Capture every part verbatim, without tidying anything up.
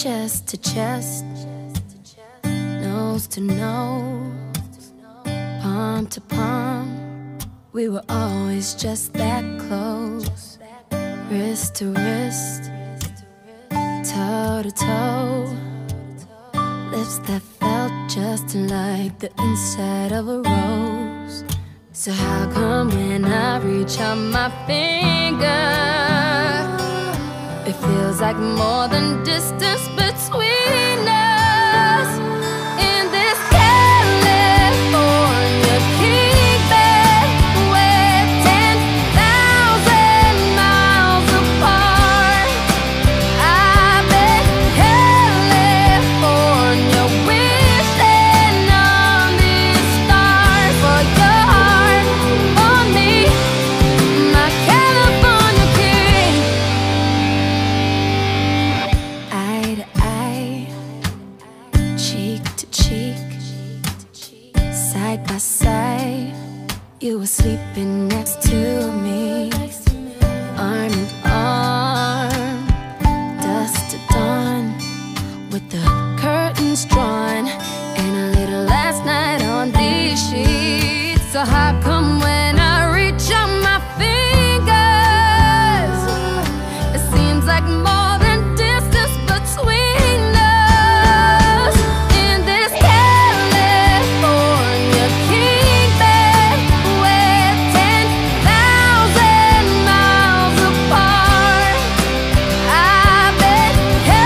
chest to chest, nose to nose, palm to palm. We were always just that close, wrist to wrist, toe to toe, lips that felt just like the inside of a rose. So how come when I reach out my finger, it feels like more than distance between us? In this California king bed, we're ten thousand miles apart. I bet California wishing on these stars for your heart, for me, my California king. Eye to eye, cheek to cheek, side by side, you were sleeping next to me, arm in arm, dusk to dawn, with the curtains drawn, and a little last night on these sheets. So how come when I reach out my fingers, it seems like more than distance between us? In this California king bed, we're ten thousand miles apart. I bet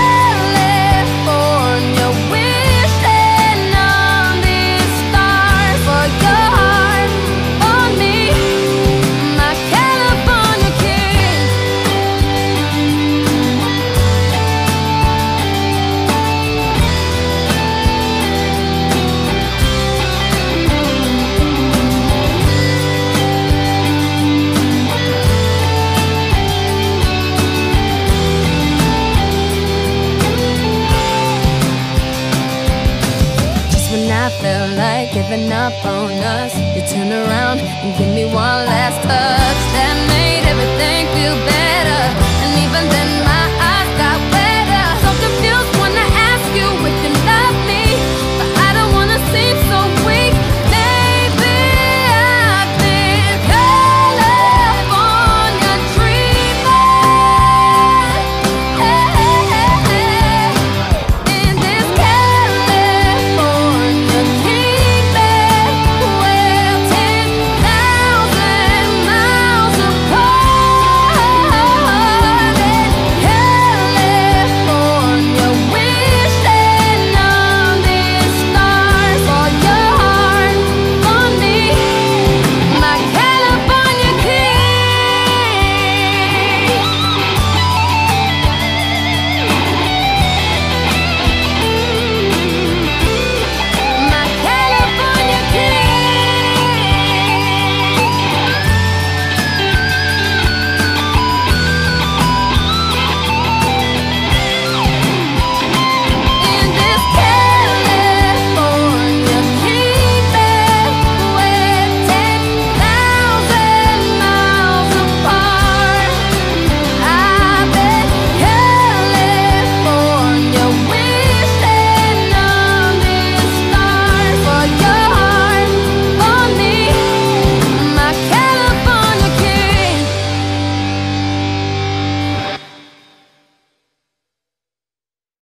California wishing on these stars for your heart, for me, my California king. Just when I felt like giving up on us, you turn around and give me one last touch that made everything feel better.